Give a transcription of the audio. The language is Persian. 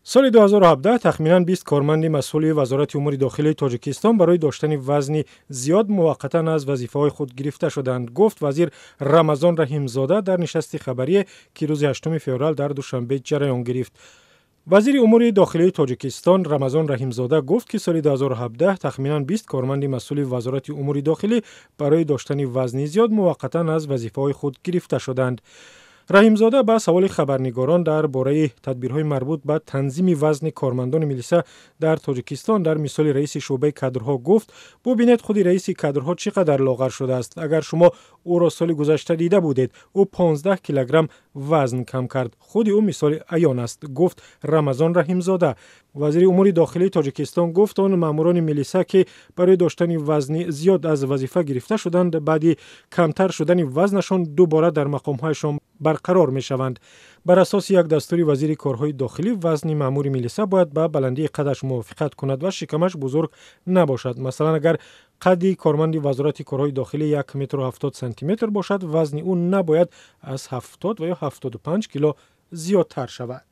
سال 2017 تخمیناً 20 کارمند مسئول وزارت امور داخلی تاجیکستان برای داشتن وزن زیاد موقتاً از وظیفه‌های خود گرفته شدند، گفت وزیر رمضان رحیمزاده در نشست خبری که روز 8 فوریه در دوشنبه جریان گرفت. وزیر امور داخلی تاجیکستان رمضان رحیمزاده گفت که سال 2017 تخمیناً 20 کارمند مسئول وزارت امور داخلی برای داشتن وزن زیاد موقتاً از وظیفه‌های خود گرفته شدند. رحیمزاده با سوال خبرنگاران درباره تدبیرهای مربوط به تنظیم وزن کارمندان ملیسا در تاجیکستان در مثال رئیس شعبه کادرها گفت: ببینید خود رئیس کادرها چقدر لاغر شده است. اگر شما او را سال گذشته دیده بودید، او 15 کیلوگرم وزن کم کرد. خود او مثال عیان است، گفت رمضان رحیمزاده. وزیر امور داخلی تاجیکستان گفت آن ماموران ملیسا که برای داشتن وزن زیاد از وظیفه گرفته شدند، بعد کمتر شدن وزنشان دوباره در مقام‌هایشان برقرار می‌شوند. بر اساس یک دستور وزیر کارهای داخلی، وزن مامور ملیسا باید با بلندی قدش موافقت کند و شکمش بزرگ نباشد. مثلا اگر قد کارمند وزارت کارهای داخلی 1 متر و 70 سانتی متر باشد، وزن او نباید از 70 و یا 75 کیلو زیادتر شود.